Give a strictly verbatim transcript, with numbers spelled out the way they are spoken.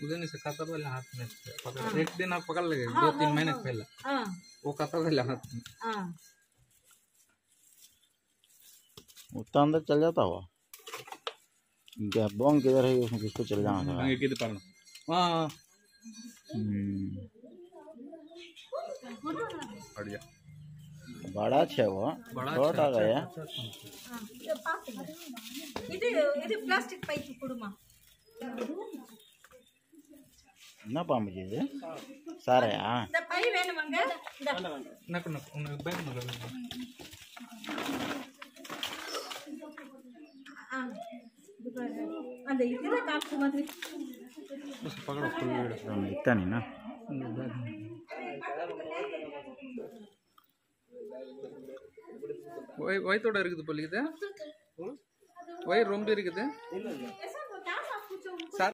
उधर से खाता पहले हाथ में पकड़ एक दिन आप पकड़ लगे दो तीन महीने पहले वो खाता पहले हाथ में उतना अंदर चल जाता हुआ क्या बोंग किधर है उसमें किसको चल जाना था किधर पकड़ना हाँ बढ़िया बड़ा अच्छा हुआ छोटा गया இது இது பிளாஸ்டிக் பைப் குடுமா என்ன பாம்பு இது சாரையா இந்த பை வேணுமாங்க நக்கு நக்கு உனக்கு பேக் நக்கு அந்த இதுல காப்பு மாதிரி उसे पकड़ो फुल वीडियो दिखता नहीं ना वही वही थोड़ा இருக்குது போல இது वही ரொம்ப இருக்குது